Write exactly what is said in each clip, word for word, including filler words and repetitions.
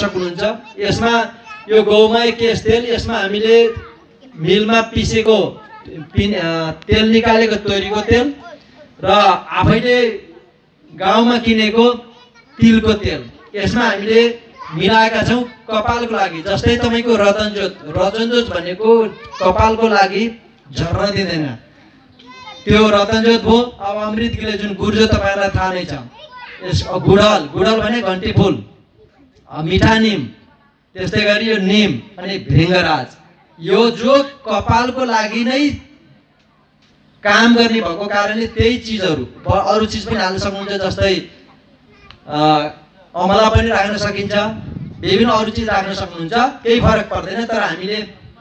सक्नुहुन्छ। यसमा यो गौमय केश तेल, यसमा हामीले मिलमा पिसेको तेल निकालेको तोरीको तेल र आफैले गाउँमा किनेको तिलको तेल यसमा हामीले मिलाएका छौँ कपालको लागि। जस्तै तपाईँको रतनजोत रतनजोत भनेको कपालको लागि झर्न दिँदैन, त्यो रतनजोत भयो। अब अमृत गिले जुन गुर्जो तपाईँलाई थाहा नै छ, यस गुडल गुडल भने घन्टी फुल, मिठा निम, त्यस्तै गरी यो निम अनि भृङ्गराज, यो जो कपालको लागि नै काम गर्ने भएको कारणले त्यही चिजहरू अरू चिज पनि हाल्न सक्नुहुन्छ। जस्तै अमला पनि राख्न सकिन्छ, विभिन्न अरू चिज राख्न सक्नुहुन्छ, केही फरक पर्दैन। तर हामीले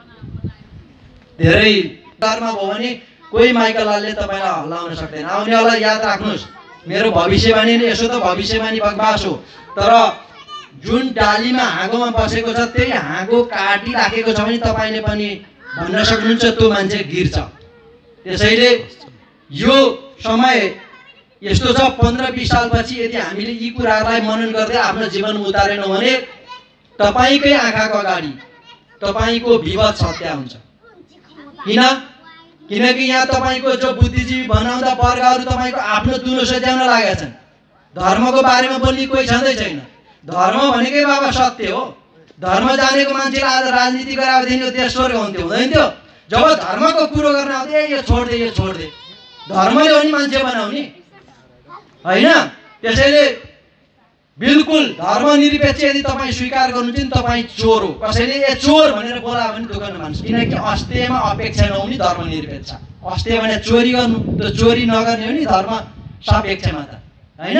धेरै घरमा भयो भने कोही माइकलालले तपाईँलाई हल्लाउन सक्दैन। आउनेवाला याद राख्नुहोस्, मेरो भविष्यवाणी नै यसो त भविष्यवाणी बकवास हो, तर जुन डालीमा हाँगोमा बसेको छ त्यही हाँगो काटिराखेको छ भने तपाईँले पनि भन्न सक्नुहुन्छ त्यो मान्छे गिर्छ। त्यसैले यो समय यस्तो छ, पन्ध्र बिस सालपछि यदि हामीले यी कुराहरूलाई मनन गर्दै आफ्नो जीवन उतारेनौँ भने तपाईँकै आँखाको अगाडि तपाईँको विवाद सत्या हुन्छ। किन? किनकि यहाँ तपाईँको जो बुद्धिजीवी बनाउँदा वर्गहरू तपाईँको आफ्नो तुलो सच्याउन लागेका छन्। धर्मको बारेमा बोल्ने कोही छँदै छैन। धर्म भनेकै बाबा सत्य हो। धर्म जानेको मान्छेले आज राजनीति गराउँदैन, यो देश स्वर्ग हुन्थ्यो, हुँदैन थियो। जब धर्मको कुरो गर्न आउँथ्यो ए यो छोड्दे यो छोड्दे, धर्मले हो नि मान्छे बनाउने, होइन? त्यसैले बिल्कुल धर्मनिरपेक्ष यदि तपाईँ स्वीकार गर्नुहुन्छ नि तपाईँ चोर हो। कसैले ए चोर भनेर बोला भने दुःख नमान्नु, किनकि अस्तेयमा अपेक्षा नहुने धर्मनिरपेक्ष। अस्तेय भने चोरी गर्नु, त्यो चोरी नगर्ने हो नि धर्म सापेक्षमा त, होइन?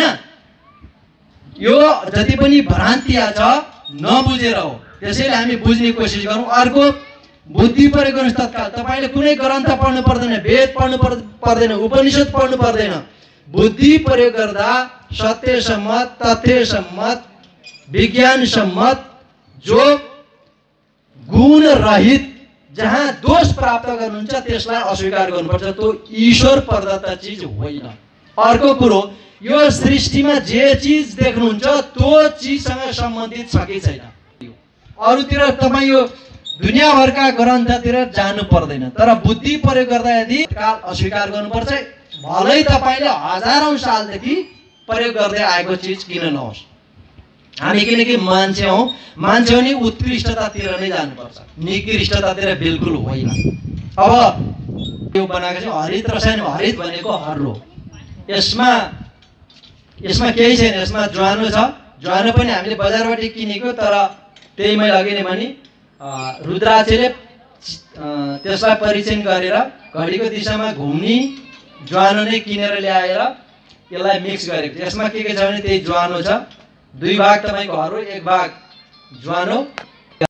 यो जति पनि भ्रान्तिया छ नबुझेर हो। त्यसैले हामी बुझ्ने कोसिस गरौँ। अर्को, बुद्धि प्रयोग गर्नुहोस् तत्काल। तपाईँले कुनै ग्रन्थ पढ्नु पर्दैन, वेद पढ्नु पर्दैन, उपनिषद पढ्नु पर्दैन। बुद्धि प्रयोग गर्दा सत्य सम्मत, तथ्य सम्मत, विज्ञान सम्मत, जो गुण रहित, जहाँ दोष प्राप्त गर्नुहुन्छ त्यसलाई अस्वीकार गर्नुपर्छ। त्यो ईश्वर प्रदत्त चिज होइन। अर्को कुरो, यो सृष्टिमा जे चिज देख्नुहुन्छ त्यो चिजसँग सम्बन्धित छ कि छैन। अरूतिर तपाईँ यो दुनियाँभरका ग्रन्थतिर जानु पर्दैन, तर बुद्धि प्रयोग गर्दा यदि काल अस्वीकार गर्नुपर्छ। भलै तपाईँले हजारौँ सालदेखि प्रयोग गर्दै आएको चिज किन नहोस्। हामी किनकि मान्छे हौँ, मान्छे हो नि उत्कृष्टतातिर नै जानुपर्छ, निकृष्टतातिर बिल्कुल होइन। अब यो बनाएको छ हरित रसायन। हरित भनेको हर्रो, यसमा यसमा केही छैन। यसमा ज्वानो छ, ज्वानो पनि हामीले बजारबाट किनेको, तर त्यही मैले अघि नै भने रुद्राक्षले त्यसलाई परीक्षण गरेर घडीको दिशामा घुम्ने ज्वानो नै किनेर ल्याएर यसलाई मिक्स गरेको। यसमा के के छ भने त्यही ज्वानो छ, दुई भाग तपाईँको हर्रो, एक भाग ज्वानो,